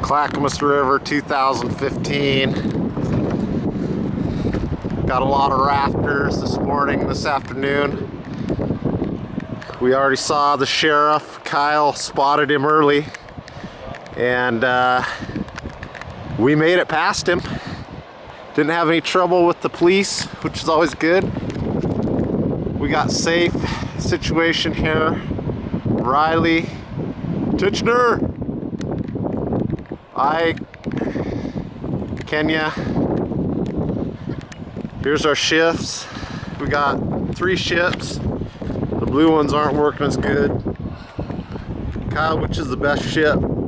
Clackamas River 2015. Got a lot of rafters this afternoon. We already saw the sheriff. Kyle spotted him early, and we made it past him. Didn't have any trouble with the police, which is always good. We got safe situation here. Riley, Titchener, Kenya. Here's our shifts. We got 3 ships. The blue ones aren't working as good. Kyle, which is the best ship?